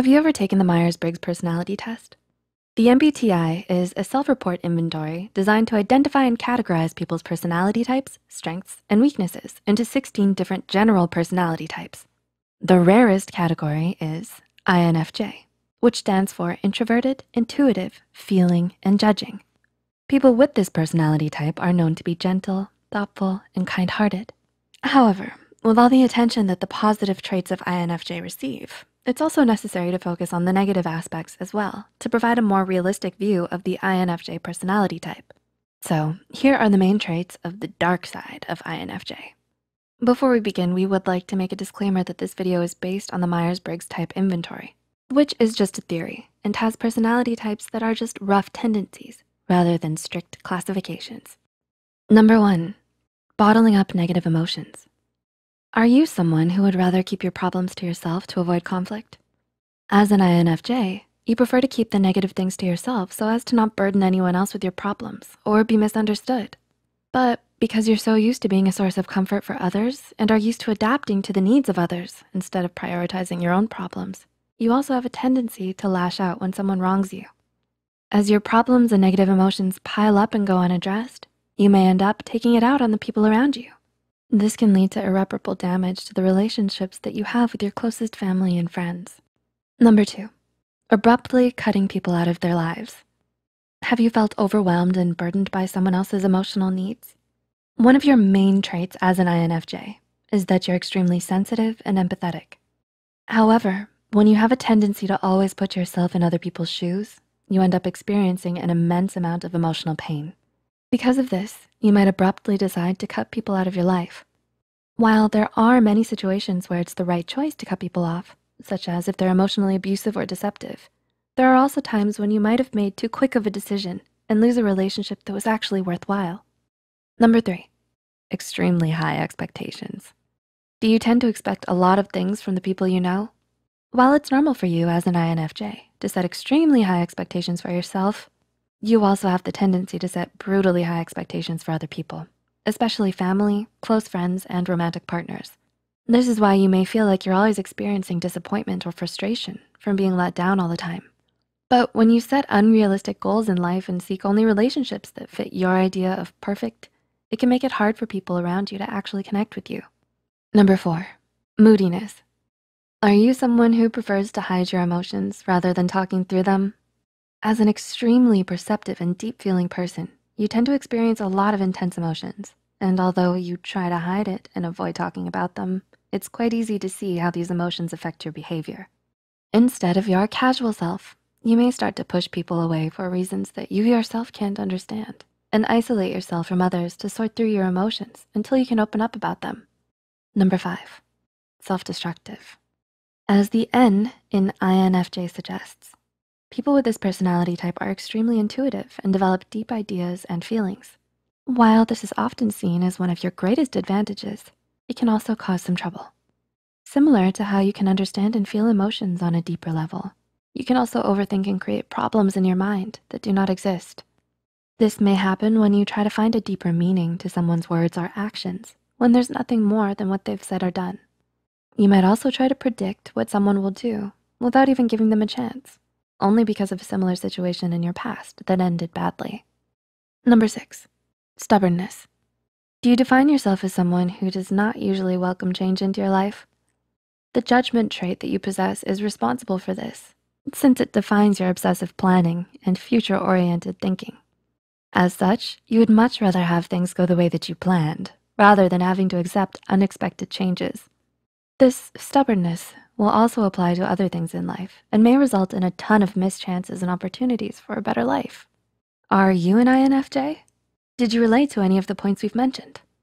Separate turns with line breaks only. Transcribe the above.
Have you ever taken the Myers-Briggs personality test? The MBTI is a self-report inventory designed to identify and categorize people's personality types, strengths, and weaknesses into 16 different general personality types. The rarest category is INFJ, which stands for Introverted, Intuitive, Feeling, and Judging. People with this personality type are known to be gentle, thoughtful, and kind-hearted. However, with all the attention that the positive traits of INFJ receive, it's also necessary to focus on the negative aspects as well to provide a more realistic view of the INFJ personality type. So here are the main traits of the dark side of INFJ. Before we begin, we would like to make a disclaimer that this video is based on the Myers-Briggs type inventory, which is just a theory and has personality types that are just rough tendencies rather than strict classifications. Number 1, bottling up negative emotions. Are you someone who would rather keep your problems to yourself to avoid conflict? As an INFJ, you prefer to keep the negative things to yourself so as to not burden anyone else with your problems or be misunderstood. But because you're so used to being a source of comfort for others and are used to adapting to the needs of others instead of prioritizing your own problems, you also have a tendency to lash out when someone wrongs you. As your problems and negative emotions pile up and go unaddressed, you may end up taking it out on the people around you. This can lead to irreparable damage to the relationships that you have with your closest family and friends. Number 2, abruptly cutting people out of their lives. Have you felt overwhelmed and burdened by someone else's emotional needs? One of your main traits as an INFJ is that you're extremely sensitive and empathetic. However, when you have a tendency to always put yourself in other people's shoes, you end up experiencing an immense amount of emotional pain. Because of this, you might abruptly decide to cut people out of your life. While there are many situations where it's the right choice to cut people off, such as if they're emotionally abusive or deceptive, there are also times when you might have made too quick of a decision and lose a relationship that was actually worthwhile. Number 3, extremely high expectations. Do you tend to expect a lot of things from the people you know? While it's normal for you as an INFJ to set extremely high expectations for yourself, you also have the tendency to set brutally high expectations for other people, especially family, close friends, and romantic partners. This is why you may feel like you're always experiencing disappointment or frustration from being let down all the time. But when you set unrealistic goals in life and seek only relationships that fit your idea of perfect, it can make it hard for people around you to actually connect with you. Number 4, moodiness. Are you someone who prefers to hide your emotions rather than talking through them? As an extremely perceptive and deep-feeling person, you tend to experience a lot of intense emotions. And although you try to hide it and avoid talking about them, it's quite easy to see how these emotions affect your behavior. Instead of your casual self, you may start to push people away for reasons that you yourself can't understand and isolate yourself from others to sort through your emotions until you can open up about them. Number 5, self-destructive. As the N in INFJ suggests, people with this personality type are extremely intuitive and develop deep ideas and feelings. While this is often seen as one of your greatest advantages, it can also cause some trouble. Similar to how you can understand and feel emotions on a deeper level, you can also overthink and create problems in your mind that do not exist. This may happen when you try to find a deeper meaning to someone's words or actions when there's nothing more than what they've said or done. You might also try to predict what someone will do without even giving them a chance, only because of a similar situation in your past that ended badly. Number 6, stubbornness. Do you define yourself as someone who does not usually welcome change into your life? The judgment trait that you possess is responsible for this, since it defines your obsessive planning and future-oriented thinking. As such, you would much rather have things go the way that you planned, rather than having to accept unexpected changes. This stubbornness will also apply to other things in life and may result in a ton of missed chances and opportunities for a better life. Are you an INFJ? Did you relate to any of the points we've mentioned?